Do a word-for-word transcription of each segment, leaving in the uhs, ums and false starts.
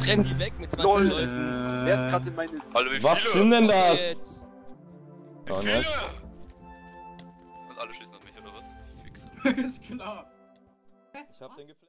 rennen die weg mit zwanzig Lol. Leuten. Wer ist gerade in meine... Hallo, wie viele? Was sind denn das? Jetzt. Wie Oh, viele? nicht. Und alle schießen auf mich, oder was? Fixe. Ist klar. Ich hab den geplant.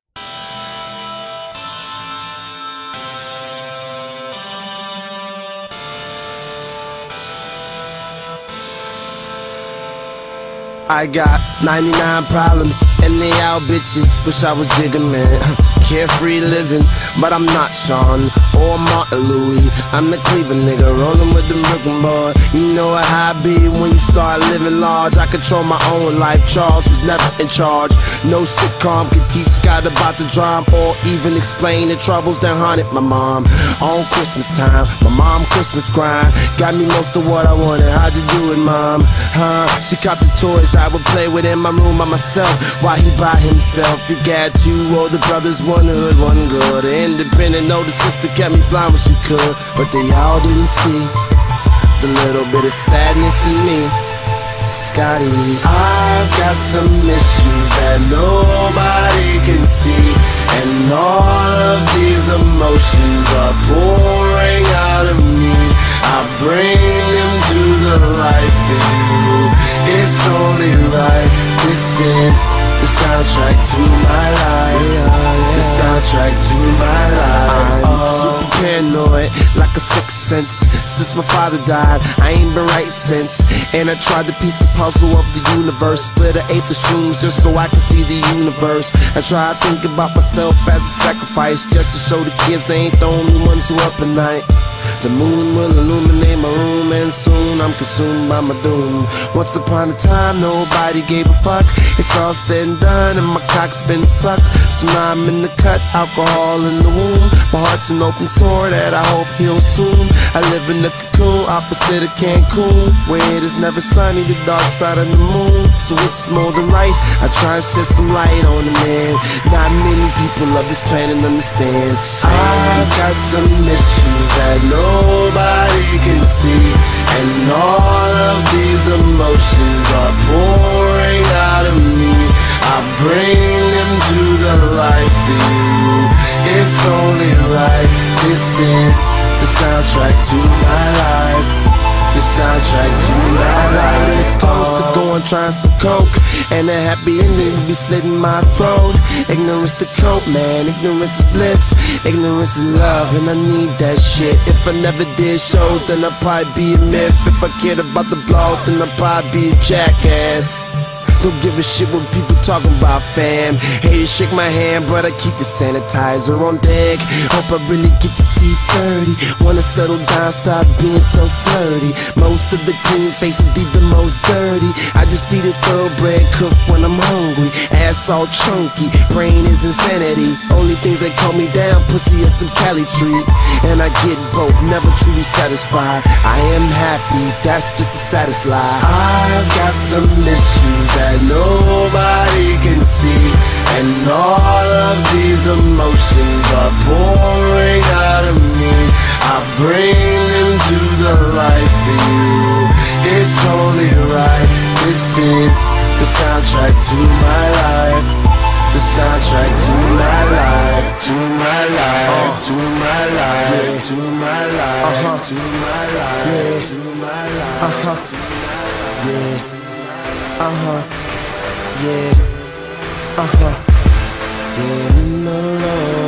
I got ninety-nine problems, and they all bitches. Wish I was Jigga Man. Carefree living, but I'm not Sean or Martin Louis. I'm the Cleveland nigga, rolling with the Brooklyn boy. You know how I be when you start living large. I control my own life, Charles was never in charge. No sitcom could teach Scott about the drama or even explain the troubles that haunted my mom. On Christmas time, my mom Christmas grind got me most of what I wanted. How'd you do it, mom? Huh? She copped the toys I would play with in my room by myself while he by himself. He got two older brothers, one hood, one good. An independent older sister kept me flying when she could, but they all didn't see the little bit of sadness in me. Scotty, I've got some issues that nobody can see, and all of these emotions are pouring out of me. I bring them to the light for you. It's only right. This is the soundtrack to my life. The soundtrack to my life. I'm super paranoid, like a sixth sense. Since my father died, I ain't been right since. And I tried to piece the puzzle of the universe. Split an eighth of shrooms just so I can see the universe. I try to think about myself as a sacrifice, just to show the kids I ain't the only ones who up at night. The moon will illuminate my room, and soon I'm consumed by my doom. Once upon a time, nobody gave a fuck. It's all said and done, and my cock's been sucked. So now I'm in the cut, alcohol in the womb. My heart's an open sore that I hope heals soon. I live in the cocoon, opposite of Cancun, where it is never sunny, the dark side of the moon. So it's more than right, I try and shed some light on the man. Not many people of this planet understand. I've got some issues that nobody can see, and all of these emotions are pouring out of me. I bring them to the light for you. It's only right. This is the soundtrack to my life. The soundtrack to my life. It's close to going trying some coke, and a happy ending will be slitting my throat. Ignorance the cope, man. Ignorance is bliss. Ignorance is love, and I need that shit. If I never did shows, then I'd probably be a myth. If I cared about the blog, then I'd probably be a jackass. Don't give a shit what people talking about, fam. Hate to shake my hand, but I keep the sanitizer on deck. Hope I really get to see thirty. Wanna settle down, stop being so flirty. Most of the clean faces be the most dirty. I just eat a thoroughbred cook when I'm hungry. Ass all chunky, brain is insanity. Only things that calm me down, pussy or some Cali treat. And I get both, never truly satisfied. I am happy, that's just the saddest lie. I've got some issues that nobody can see, and all of these emotions are pouring out of me. I bring them to the light for you. It's only right. This is the soundtrack to my life. The soundtrack to my life. To my life. To my life. To my life. To my life. To my life. Uh huh. Yeah. Uh huh. Yeah, uh-huh, yeah, no, no, no.